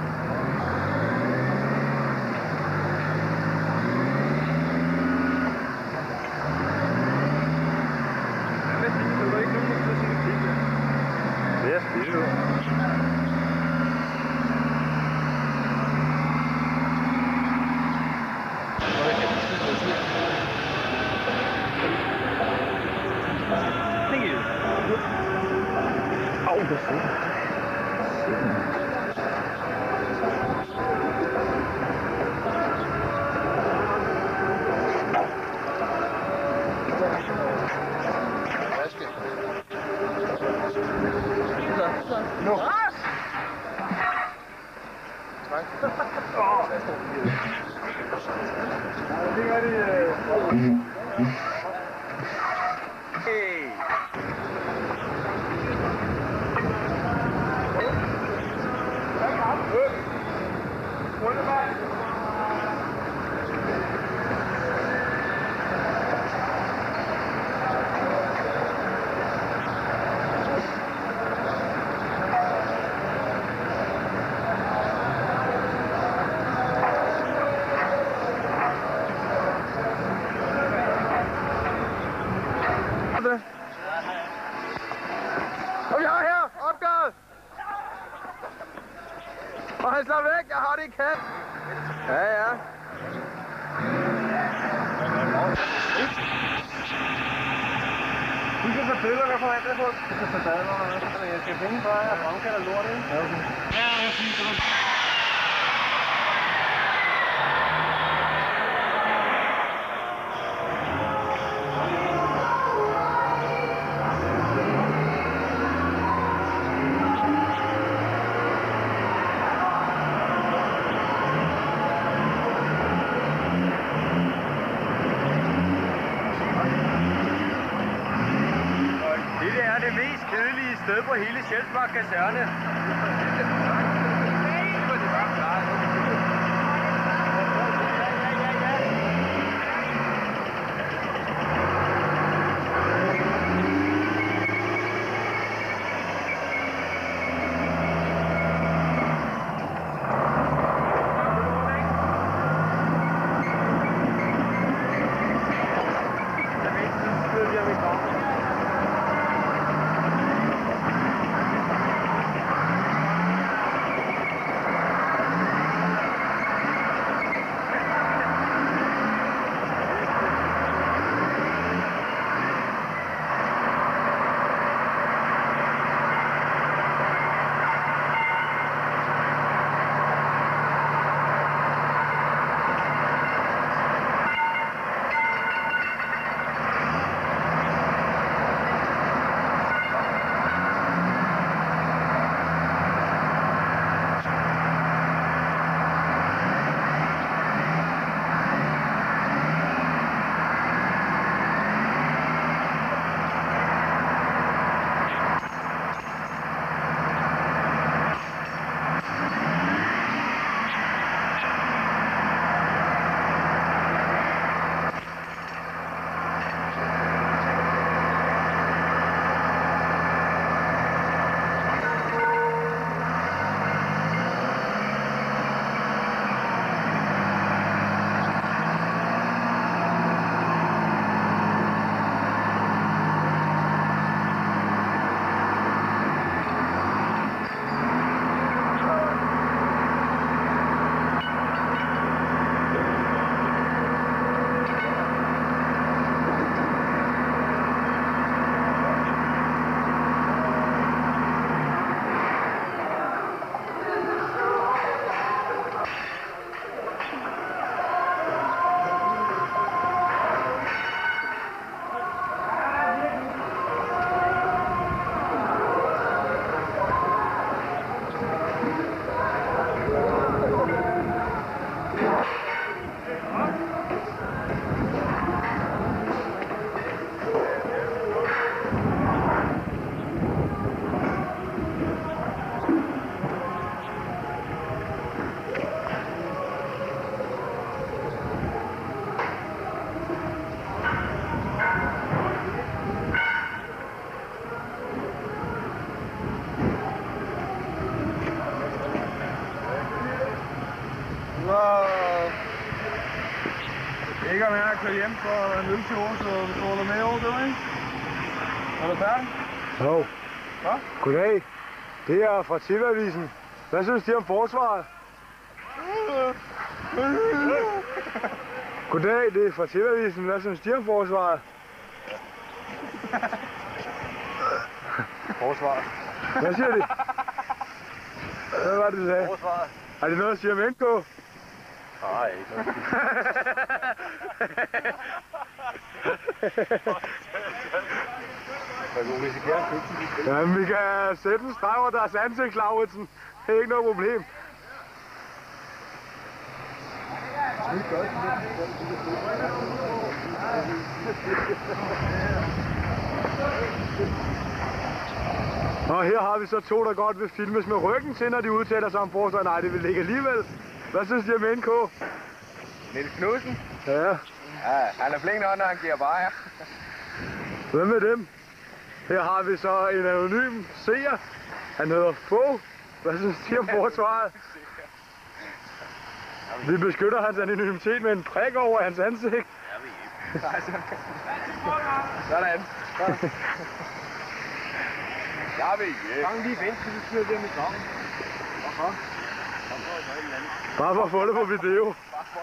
Det er spillet. Au, det er fedt. No. Hey. Og vi har her opgøret. Og han slår væk. Jeg har det i kant. Ja, ja. Du skal tage billeder på alt det på. Du skal tage baderne med. Jeg skal finde for, at jeg fremkalder lort, ikke? Ja, okay. Ja, jeg siger det. Det er det mest kedelige sted på hele Sjælsmark Kaserne. Ikke om jeg har kørt hjem for en øltur, så du holder med over det, ikke? Er du færdig? Jo. Hvad? Goddag. Det er fra TV-avisen. Hvad synes de om forsvaret? Goddag, det er fra TV-avisen. Hvad synes de om forsvaret? Forsvaret. Hvad siger de? Hvad var det, du sagde? Forsvaret. Er det noget, at sige om NK? Nej, ikke noget. Jamen, vi kan sætte en streg over deres ansigt, Lauritsen. Det er ikke noget problem. Og her har vi så to, der godt vil filmes med ryggen til, når de udtaler sig om forsvaret. Nej, det vil ikke alligevel. Hvad synes de om NK? Niels Knudsen? Ja. Ja, han er flink nok, når han giver bajer. Hvad med dem? Her har vi så en anonym seer. Han hedder Fogh. Hvad synes de om forsvaret? Vi beskytter hans anonymitet med en prik over hans ansigt. Sådan. Jeg vil ikke. Fang lige vent, så du smider dem i gang. Hvorfor? Bare for at få det på video.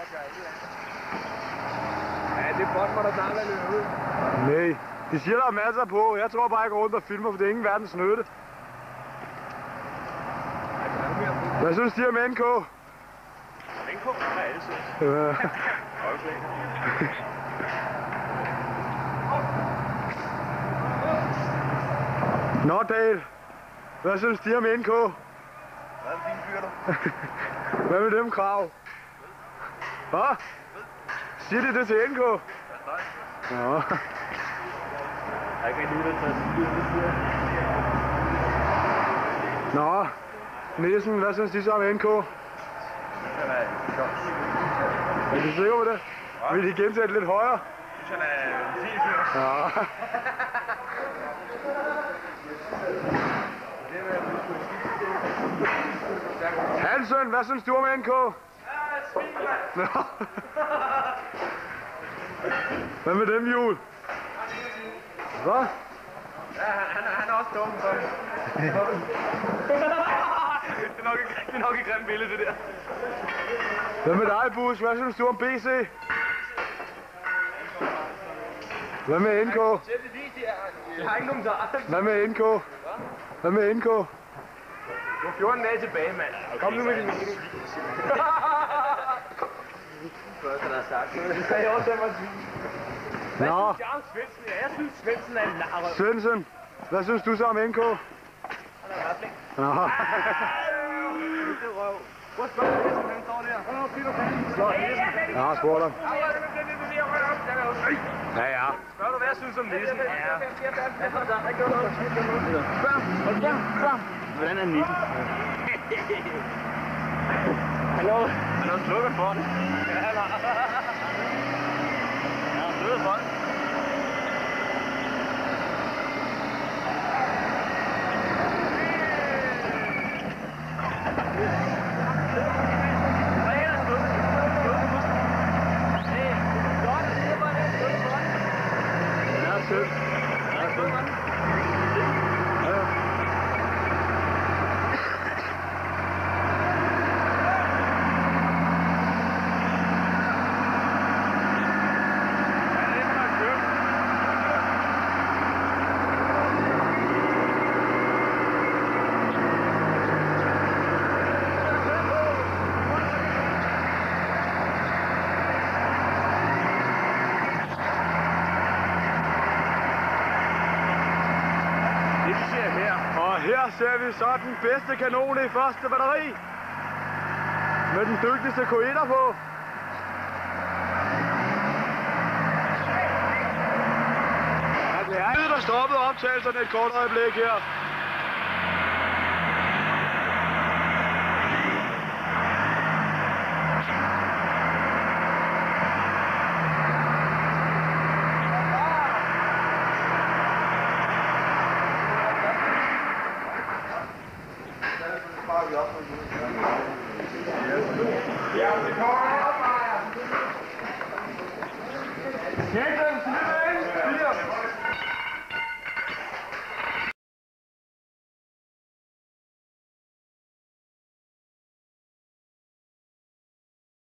Ja, det er godt, hvor der snart er løbet ud. Nej, de siger, der er masser på. Jeg tror bare, jeg går rundt og filmer, for det er ingen verdens nytte. Hvad synes de om NK? NK er altid. Ja. Nå, Dale. Hvad synes de om NK? Hvad er din fyr, du? Hvad med dem, Krav? Hvad? Siger de det til NK? Nå. Jeg kan ikke lide det, Nå. Nielsen, hvad synes de så om NK? han er sjovt. Er du sikker på det? Vil I gensætte lidt højere? Jeg synes, han er en fin fyr. Ja. Hansen, hvad synes du om NK? Nå. Hvad med dem, Jul? Hvad? Ja, han er også dum, så. Det er nok et grimt billede, det der. Hvad med dig, Busk? Hvad synes du om BC? Hvad med NK? Jeg har ikke nogen der. Hvad med NK? Hvad med NK? Du har 14 dage tilbage, mand. Kom nu med din mening. Det sagde jeg også, at man siger. Nå. Jeg synes, Svendsen er en narrøv. Svendsen, hvad synes du så om NK? Han er rafling. Nå. Det er røv. Hvor spørger du hesten, han står der? Slå hesten. Jeg har spurgt ham. Ja, ja. Spørger du, hvad jeg synes om Nissen? Ja. Spørg. Hvordan er Nissen? Han har slukket for den. Ja, han har. Han har slukket for den. Her ser vi så den bedste kanon i første batteri. Med den dygtigste K1'er på. Ja, det er der stoppede optagelserne et kort øjeblik her. Jensen,